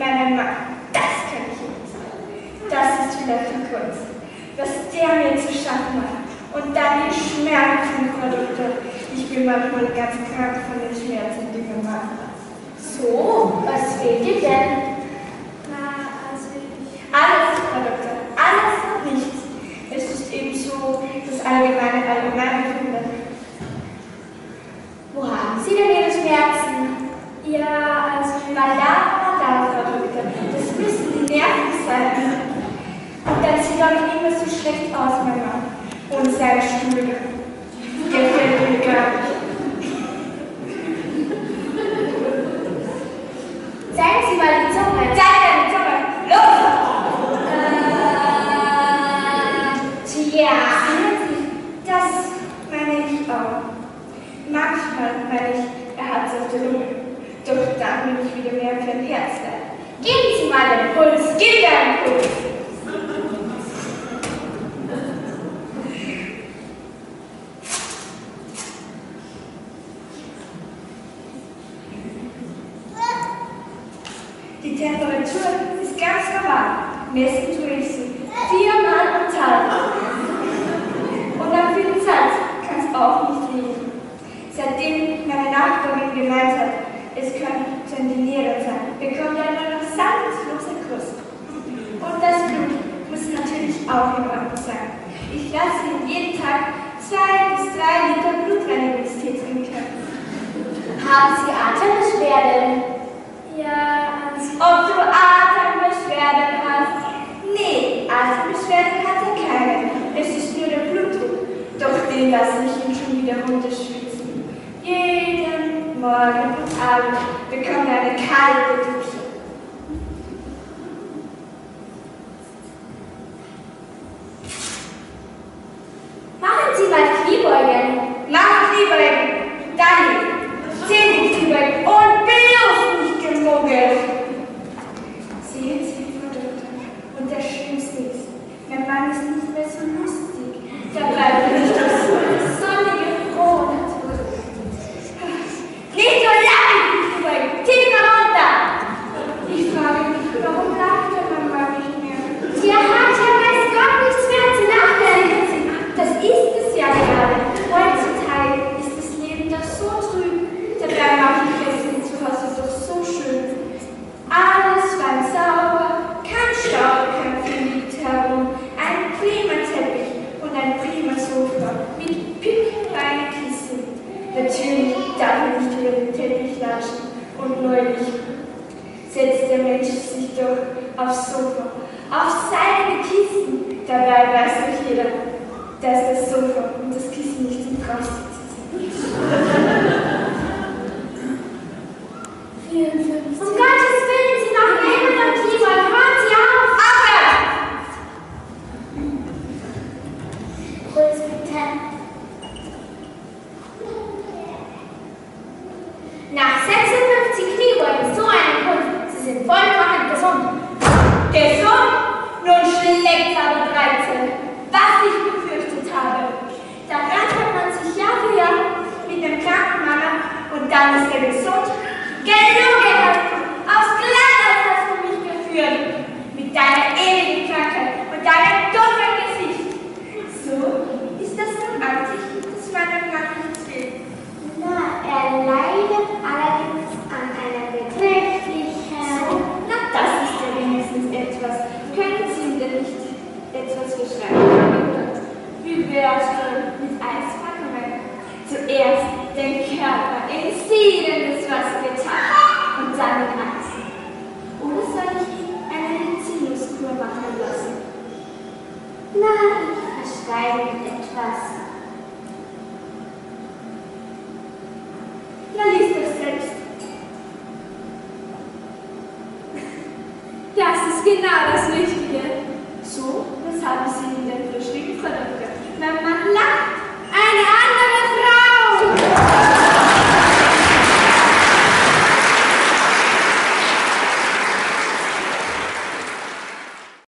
meinem Mann, das kann ich Ihnen sagen. Das ist vielleicht die Kunst, was der mir zu schaffen macht. Und dann die Schmerzenprodukte. Ich bin manchmal ganz krank von den Schmerzen, die wir machen. So, was fehlt dir denn? Alles Produkte, alles und nichts. Es ist eben so das allgemeine. Wo haben Sie denn Ihre Schmerzen? Ja, also Produkte. Das müssen die Nerven sein. Und dann sieht auch immer so schlecht aus, mein Mann. Und sein Stuhl. Der gefällt mir gar nicht. Zeigen Sie mal die Zunge. Zeig deine Zunge. Los! Tja. Das meine ich auch. Manchmal meine ich, er hat es auf der Lunge. Doch dann bin ich wieder mehr für ein Herz da. Geben Sie mal den Puls. Gib mir einen Puls. Die Temperatur ist ganz normal. Messen tue ich sie 4-mal am Tag. Und am vielen Salz kann es auch nicht liegen. Seitdem meine Nachbarin gemeint hat, es könnten die Nieren sein, bekommt er nur noch salzlose Kost. Und das Blut muss natürlich auch in Ordnung sein. Ich lasse ihn jeden Tag 2 bis 3 Liter Blutreinigungstee trinken. Haben Sie Atembeschwerden? Ja, ob du Atembeschwerden hast? Nee, Atembeschwerden hat er keine. Es ist nur der Blutdruck. Doch den lasse ich ihn schon wieder runterschwitzen. Jeden Morgen und Abend bekommt er eine kalte Dusche. Machen Sie mal Kniebeugen. Mach Kniebeugen. Danke. 10 Kniebeugen und bloß nicht gemogelt. Sehen Sie, Frau Doktor. Und das Schlimmste ist, mein Mann ist nicht mehr so lustig. Dabei bin ich doch so eine sonnige Frau. Nicht so lange, tiefer runter! Ich frage mich, warum lacht der Mann nicht mehr? Der hat ja weiß Gott nichts mehr zu nachdenken. Das ist es ja gerade. Heutzutage ist das Leben doch so trüb. Dabei mache ich jetzt zu Hause doch so schön. Alles fein sauber, kein Staub, kein Film liegt herum, ein prima Teppich und ein prima Sofa mit pickelreinen Kissen. Natürlich darf ich nicht über den Teppich latschen und neulich setzt der Mensch sich doch aufs Sofa, auf seine Kissen. Dabei weiß doch jeder, dass das Sofa und das Kissen nicht zum Draufsitzen sind. 54. Um Gottes Willen, Sie machen immer noch Kniebeugen. Hören Sie auf! Puls bitte. Nach 56 Kniebeugen, so einen Puls. Sie sind vollkommen gesund. Gesund? Nun schlägt aber 13. Was ich befürchtet habe. Da rattert man sich Jahr für Jahr mit einem kranken Mann und dann ist er gesund. Genug gehabt! Aufs Glatteis hast du mich geführt. Mit deiner ewigen Krankheit und deinem dummen Gesicht. So ist das nun amtlich, dass meinem Mann nichts will. Na, er leidet allerdings an einer beträchtlichen... Na, das ist ja wenigstens etwas. Könnten Sie ihm denn nicht etwas beschreiben? Wie wär's denn mit Eispackungen? Zuerst den Körper in siedendes Wasser getan und dann in Eis. Oder soll ich ihm eine Sinuskur machen lassen? Na, ich verschreibe ihm etwas. Na, lies doch selbst. Das ist genau das Richtige. So, was haben Sie ihm denn verschrieben, Frau Doktor? Mein Mann lacht